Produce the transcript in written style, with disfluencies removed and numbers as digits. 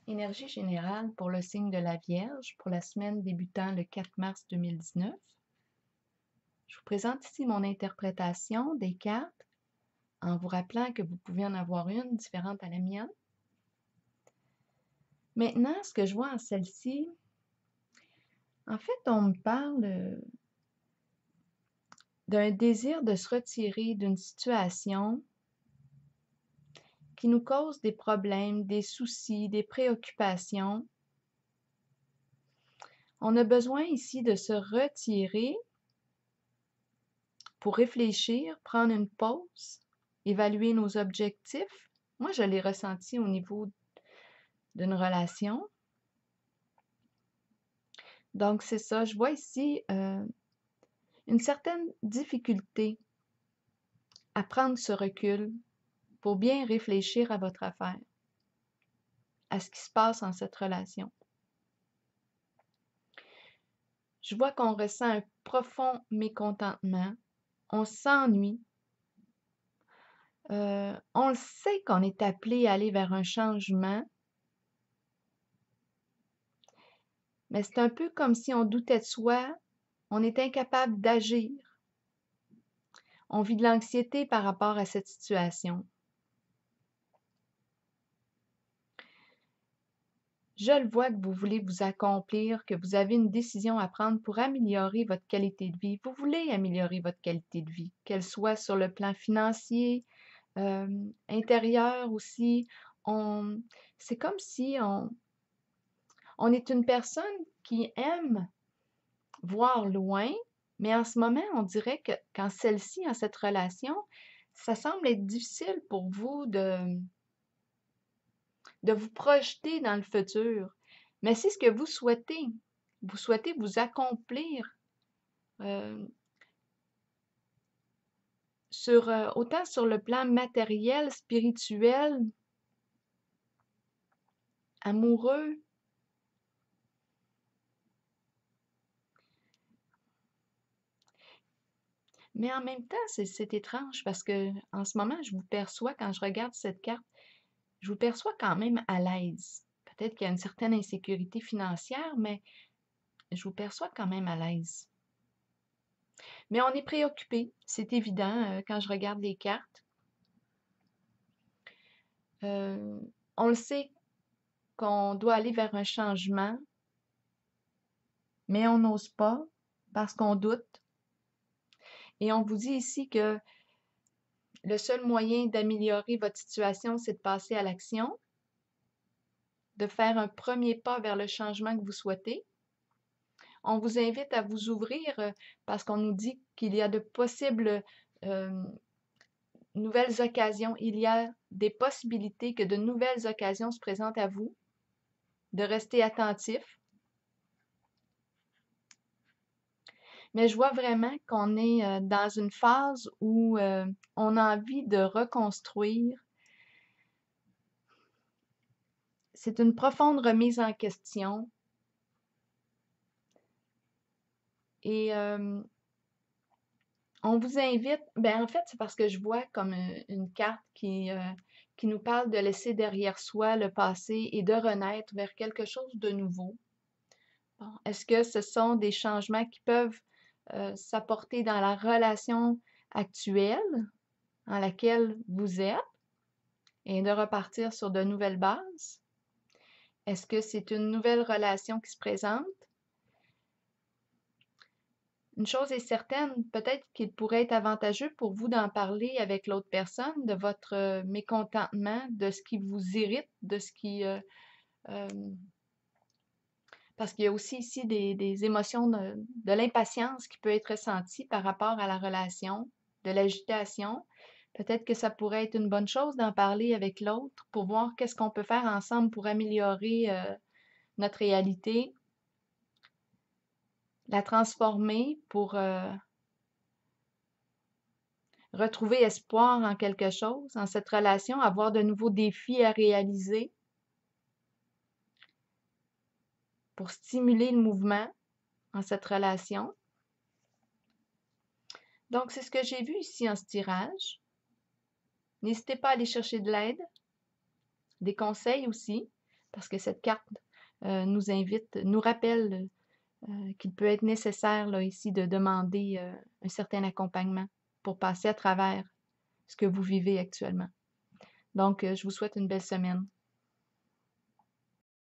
Énergie générale pour le signe de la Vierge pour la semaine débutant le 4 mars 2019. Je vous présente ici mon interprétation des cartes en vous rappelant que vous pouvez en avoir une différente à la mienne. Maintenant, ce que je vois en celle-ci, en fait, on me parle d'un désir de se retirer d'une situation qui nous cause des problèmes, des soucis, des préoccupations. On a besoin ici de se retirer pour réfléchir, prendre une pause, évaluer nos objectifs. Moi, je l'ai ressenti au niveau d'une relation. Donc, c'est ça. Je vois ici une certaine difficulté à prendre ce recul pour bien réfléchir à votre affaire, à ce qui se passe en cette relation. Je vois qu'on ressent un profond mécontentement, on s'ennuie, on le sait qu'on est appelé à aller vers un changement, mais c'est un peu comme si on doutait de soi, on est incapable d'agir. On vit de l'anxiété par rapport à cette situation. Je le vois que vous voulez vous accomplir, que vous avez une décision à prendre pour améliorer votre qualité de vie. Vous voulez améliorer votre qualité de vie, qu'elle soit sur le plan financier, intérieur aussi. C'est comme si on est une personne qui aime voir loin, mais en ce moment, on dirait que quand celle-ci, en cette relation, ça semble être difficile pour vous de vous projeter dans le futur. Mais c'est ce que vous souhaitez. Vous souhaitez vous accomplir euh, autant sur le plan matériel, spirituel, amoureux. Mais en même temps, c'est étrange parce que en ce moment, je vous perçois, quand je regarde cette carte, je vous perçois quand même à l'aise. Peut-être qu'il y a une certaine insécurité financière, mais je vous perçois quand même à l'aise. Mais on est préoccupé, c'est évident quand je regarde les cartes. Euh, on le sait qu'on doit aller vers un changement, mais on n'ose pas parce qu'on doute. Et on vous dit ici que le seul moyen d'améliorer votre situation, c'est de passer à l'action, de faire un premier pas vers le changement que vous souhaitez. On vous invite à vous ouvrir parce qu'on nous dit qu'il y a de possibles euh, nouvelles occasions. Il y a des possibilités que de nouvelles occasions se présentent à vous, de rester attentif. Mais je vois vraiment qu'on est dans une phase où on a envie de reconstruire. C'est une profonde remise en question. Et on vous invite, en fait, c'est parce que je vois comme une carte qui nous parle de laisser derrière soi le passé et de renaître vers quelque chose de nouveau. Bon, est-ce que ce sont des changements qui peuvent s'apporter dans la relation actuelle dans laquelle vous êtes et de repartir sur de nouvelles bases? Est-ce que c'est une nouvelle relation qui se présente? Une chose est certaine, peut-être qu'il pourrait être avantageux pour vous d'en parler avec l'autre personne, de votre mécontentement, de ce qui vous irrite, de ce qui... euh, parce qu'il y a aussi ici des émotions de l'impatience qui peut être ressentie par rapport à la relation, de l'agitation. Peut-être que ça pourrait être une bonne chose d'en parler avec l'autre pour voir qu'est-ce qu'on peut faire ensemble pour améliorer notre réalité, la transformer pour retrouver espoir en quelque chose, en cette relation, avoir de nouveaux défis à réaliser pour stimuler le mouvement en cette relation. Donc, c'est ce que j'ai vu ici en ce tirage. N'hésitez pas à aller chercher de l'aide, des conseils aussi. parce que cette carte nous invite, nous rappelle qu'il peut être nécessaire là, ici de demander un certain accompagnement pour passer à travers ce que vous vivez actuellement. Donc, je vous souhaite une belle semaine.